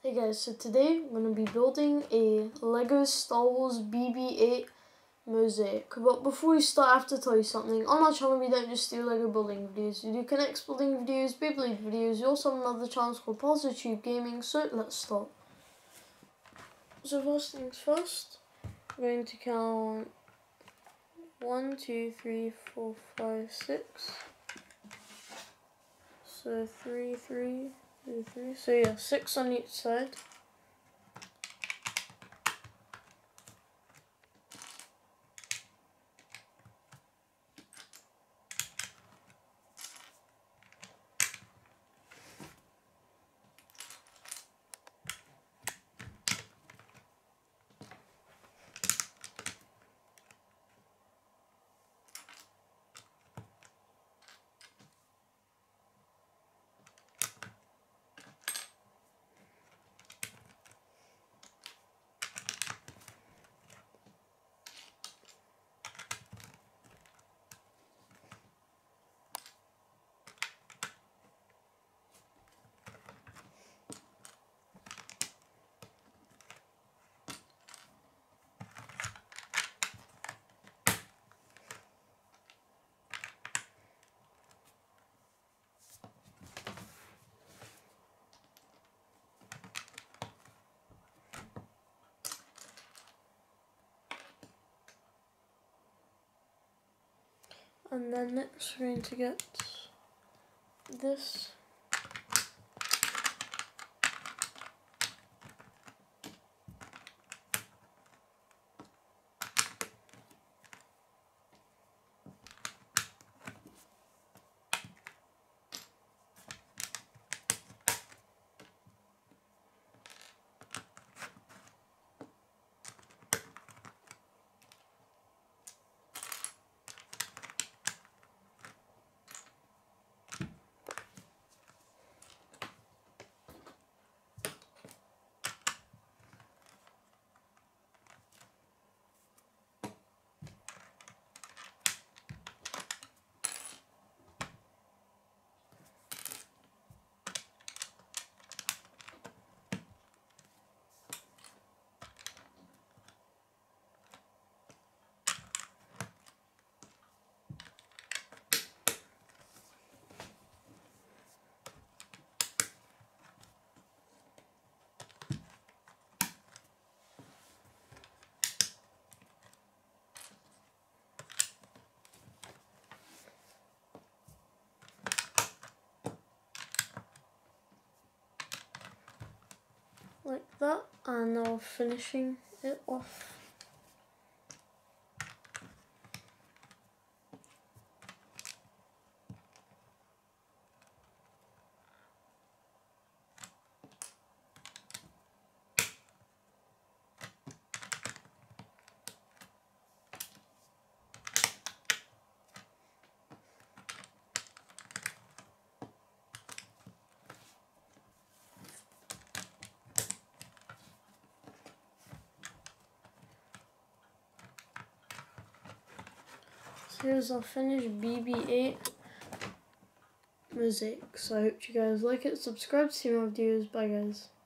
Hey guys, so today I'm going to be building a LEGO Star Wars BB-8 mosaic. But before we start, I have to tell you something. On our channel we don't just do LEGO building videos. We do Connects building videos, Beyblade videos. We also have another channel called Positube Gaming, so let's start. So first things first, I'm going to count 1, 2, 3, 4, 5, 6. So 3, 3, 3, 3. So yeah, 6 on each side. And then next we're going to get this. Like that, and now finishing it off. So here's our finished BB-8 mosaic. So I hope you guys like it. Subscribe to see more videos. Bye guys.